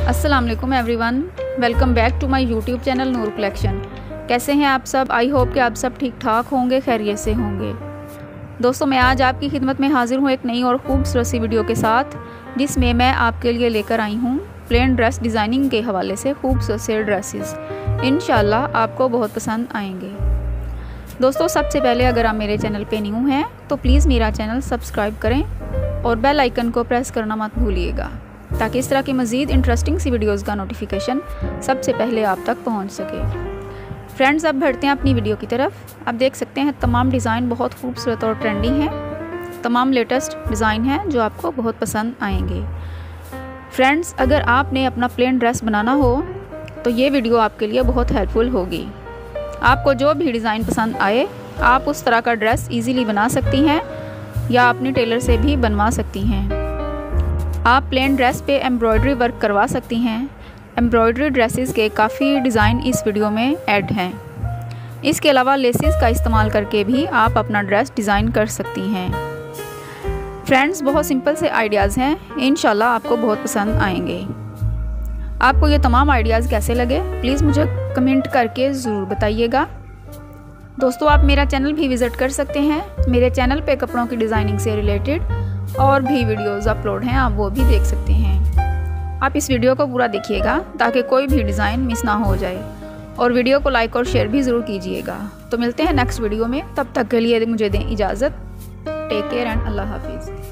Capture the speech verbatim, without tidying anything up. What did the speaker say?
अस्सलाम वालेकुम everyone, welcome back to my YouTube channel Noor collection. कैसे हैं आप सब? आई होप कि आप सब ठीक ठाक होंगे, खैरियत से होंगे। दोस्तों, मैं आज आपकी खिदमत में हाजिर हूँ एक नई और खूबसूरत सी वीडियो के साथ, जिसमें मैं आपके लिए लेकर आई हूँ प्लेन ड्रेस डिज़ाइनिंग के हवाले से खूबसूरत से ड्रेसेस। इंशाल्लाह आपको बहुत पसंद आएंगे। दोस्तों, सबसे पहले अगर आप मेरे चैनल पे न्यू हैं तो प्लीज़ मेरा चैनल सब्सक्राइब करें और बेल आइकन को प्रेस करना मत भूलिएगा, ताकि इस तरह की मज़ीद इंटरेस्टिंग सी वीडियोस का नोटिफिकेशन सबसे पहले आप तक पहुंच सके। फ्रेंड्स, अब बढ़ते हैं अपनी वीडियो की तरफ। आप देख सकते हैं तमाम डिज़ाइन बहुत खूबसूरत और ट्रेंडी हैं। तमाम लेटेस्ट डिज़ाइन हैं जो आपको बहुत पसंद आएंगे। फ्रेंड्स, अगर आपने अपना प्लेन ड्रेस बनाना हो तो ये वीडियो आपके लिए बहुत हेल्पफुल होगी। आपको जो भी डिज़ाइन पसंद आए आप उस तरह का ड्रेस ईज़िली बना सकती हैं या अपनी टेलर से भी बनवा सकती हैं। आप प्लेन ड्रेस पे एम्ब्रॉयडरी वर्क करवा सकती हैं। एम्ब्रॉयडरी ड्रेसेस के काफ़ी डिज़ाइन इस वीडियो में ऐड हैं। इसके अलावा लेसेस का इस्तेमाल करके भी आप अपना ड्रेस डिज़ाइन कर सकती हैं। फ्रेंड्स, बहुत सिंपल से आइडियाज़ हैं, इंशाल्लाह आपको बहुत पसंद आएंगे। आपको ये तमाम आइडियाज़ कैसे लगे प्लीज़ मुझे कमेंट करके ज़रूर बताइएगा। दोस्तों, आप मेरा चैनल भी विज़िट कर सकते हैं। मेरे चैनल पे कपड़ों की डिज़ाइनिंग से रिलेटेड और भी वीडियोस अपलोड हैं, आप वो भी देख सकते हैं। आप इस वीडियो को पूरा देखिएगा ताकि कोई भी डिज़ाइन मिस ना हो जाए, और वीडियो को लाइक और शेयर भी ज़रूर कीजिएगा। तो मिलते हैं नेक्स्ट वीडियो में, तब तक के लिए मुझे दें इजाज़त। टेक केयर एंड अल्लाह हाफिज़।